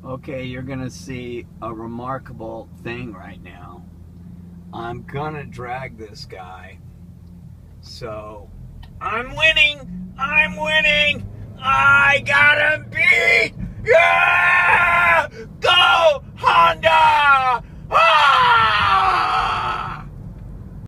Okay, you're gonna see a remarkable thing right now. I'm gonna drag this guy. So, I'm winning! I'm winning! I got him beat! Yeah!